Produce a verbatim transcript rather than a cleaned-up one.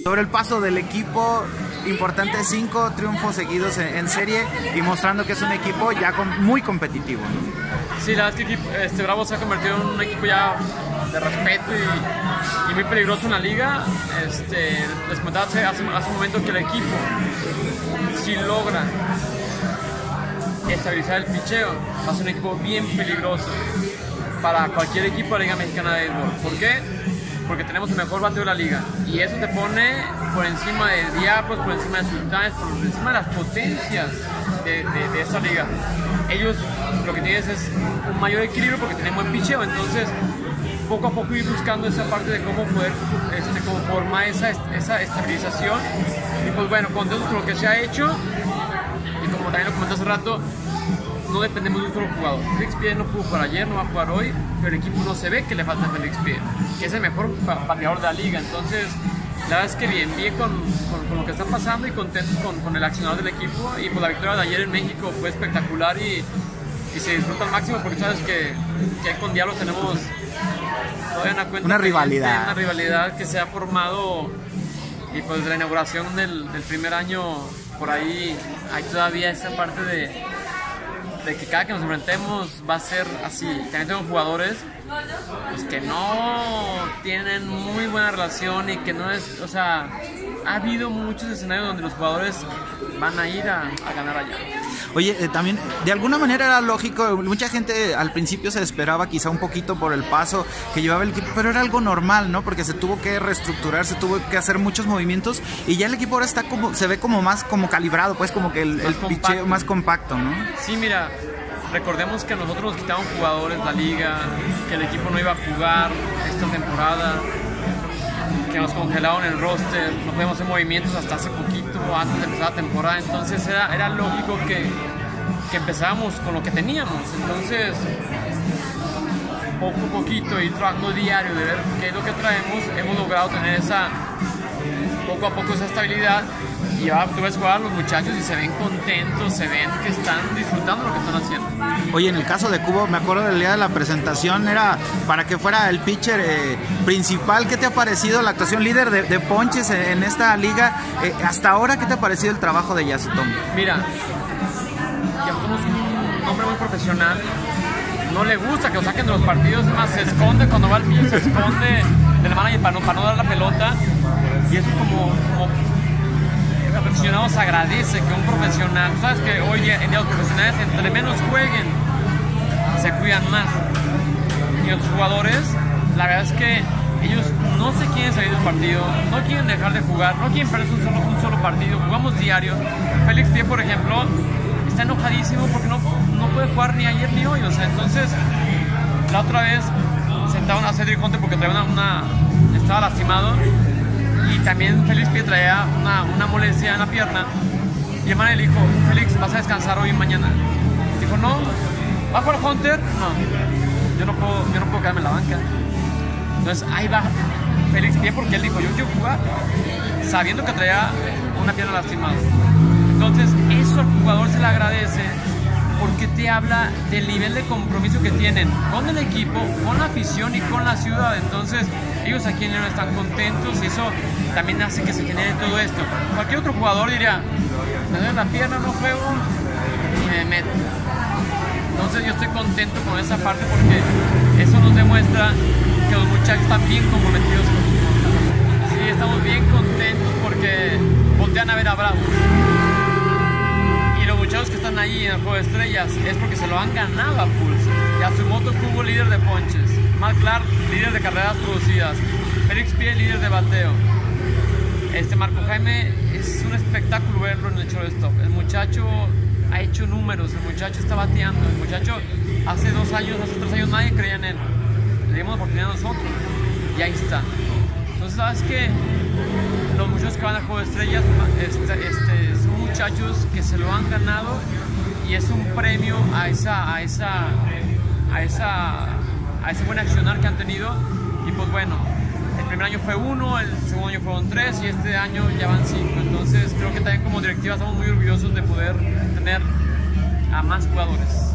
Sobre el paso del equipo, importante, cinco triunfos seguidos en, en serie y mostrando que es un equipo ya con, muy competitivo, ¿no? Sí, la verdad es que este, Bravo se ha convertido en un equipo ya de respeto y, y muy peligroso en la liga. Este, les comentaba hace, hace un momento que el equipo, si logra estabilizar el picheo, va a ser un equipo bien peligroso para cualquier equipo de la Liga Mexicana de Béisbol. ¿Por qué? Porque tenemos el mejor bateo de la liga y eso te pone por encima de Diablos, por encima de Sultanes, por encima de las potencias de, de, de esta liga. Ellos lo que tienen es un mayor equilibrio porque tienen buen picheo, entonces poco a poco ir buscando esa parte de cómo poder este, conformar esa, esa estabilización. Y pues bueno, contentos con lo que se ha hecho y como también lo comenté hace rato, no dependemos de un solo jugador. Félix Pie no pudo jugar ayer, no va a jugar hoy, pero el equipo no se ve que le falta a Félix Pie, que es el mejor bateador de la liga. Entonces, la verdad es que bien, bien con, con, con lo que está pasando y contentos con, con el accionador del equipo. Y pues la victoria de ayer en México fue espectacular y, y se disfruta al máximo porque sabes que, que con Diablos tenemos todavía una cuenta, una rivalidad. Una rivalidad que se ha formado y pues de la inauguración del, del primer año por ahí hay todavía esa parte de de que cada que nos enfrentemos va a ser así. También tengo jugadores pues, que no tienen muy buena relación y que no es, o sea, ha habido muchos escenarios donde los jugadores van a ir a, a ganar allá. Oye, eh, también de alguna manera era lógico, mucha gente al principio se esperaba quizá un poquito por el paso que llevaba el equipo, pero era algo normal, ¿no? Porque se tuvo que reestructurar, se tuvo que hacer muchos movimientos y ya el equipo ahora está como, se ve como más como calibrado, pues como que el, el picheo más compacto, ¿no? Sí, mira, recordemos que a nosotros nos quitaban jugadores la liga, que el equipo no iba a jugar esta temporada, que nos congelaron el roster, no podíamos hacer movimientos hasta hace poquito, antes de empezar la temporada, entonces era, era lógico que, que empezábamos con lo que teníamos. Entonces, poco a poquito, ir trabajando diario de ver qué es lo que traemos, hemos logrado tener esa, poco a poco esa estabilidad. Y ahora tú ves jugar a los muchachos y se ven contentos, se ven que están disfrutando lo que están haciendo. Oye, en el caso de Cubo, me acuerdo del día de la presentación, era para que fuera el pitcher eh, principal. ¿Qué te ha parecido la actuación líder de, de ponches en, en esta liga? Eh, hasta ahora, ¿qué te ha parecido el trabajo de Yasutomo? Mira, ya somos un hombre muy profesional. No le gusta que lo saquen de los partidos, más se esconde cuando va al pitcher, se esconde del manager para no, para no dar la pelota. Y eso como... como el aficionado se agradece que un profesional, sabes que hoy en día los profesionales entre menos jueguen se cuidan más, y los jugadores la verdad es que ellos no se quieren salir del partido, no quieren dejar de jugar, no quieren perderse un solo, un solo partido, jugamos diario. Félix Pie, por ejemplo, está enojadísimo porque no, no puede jugar ni ayer ni hoy, o sea, entonces la otra vez sentaron a Cedric Hunter porque traía una, una estaba lastimado. Y también Félix Pie traía una, una molestia en la pierna. Y el manager le dijo, Félix, ¿vas a descansar hoy y mañana? Dijo, no. ¿Va a jugar Hunter? No. Yo no puedo, yo no puedo quedarme en la banca. Entonces ahí va Félix Pie porque él dijo, yo quiero jugar, sabiendo que traía una pierna lastimada. Entonces eso al jugador se le agradece porque te habla del nivel de compromiso que tienen con el equipo, con la afición y con la ciudad. Entonces ellos aquí en León están contentos y eso también hace que se genere todo esto. Cualquier otro jugador diría, me duele la pierna, no juego y me meto. Entonces yo estoy contento con esa parte porque eso nos demuestra que los muchachos están bien comprometidos. Sí, estamos bien contentos porque voltean a ver a Bravo. Y los muchachos que están ahí en el Juego de Estrellas es porque se lo han ganado a pulso. Yasumoto Kubo, líder de ponches. Mark Clark, líder de carreras producidas. Félix Pie, líder de bateo. Este Marco Jaime es un espectáculo verlo en el shortstop. El muchacho ha hecho números, el muchacho está bateando. El muchacho hace dos años, hace tres años nadie creía en él. Le dimos la oportunidad a nosotros y ahí está. Entonces, sabes que los muchachos que van al Juego de Estrellas este, este, son muchachos que se lo han ganado y es un premio a esa, a esa, a esa, a ese buen accionar que han tenido. Y pues bueno, el primer año fue uno, el segundo año fueron tres y este año ya van cinco. Entonces creo que también como directiva estamos muy orgullosos de poder tener a más jugadores.